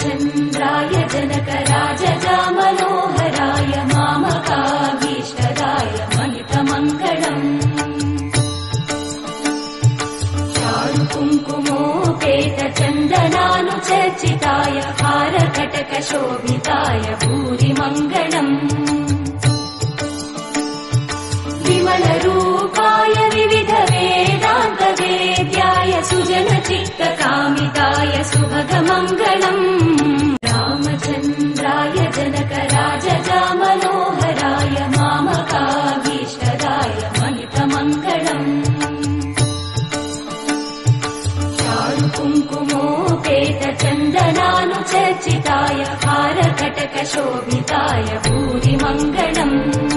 रामचन्द्राय जनकराजजा Manoharrai मामकाभीष्टदाय महितमङ्गलम् चारुकुङ्कुमोपेतचन्दनानुचर्चिताय हारकटकशोभिताय भूरिमङ्गलम् विमलरूपाय विविधवेदान्तवेद्याय सुजनचित्तकामिताय सुभगमङ्गलम् रामचन्द्राय जनकराजजा Manoharrai मामकाभीष्टदाय महितमङ्गलम् चारुकुङ्कुमोपेतचन्दनानुचर्चिताय हारकटकशोभिताय भूरिमङ्गलम्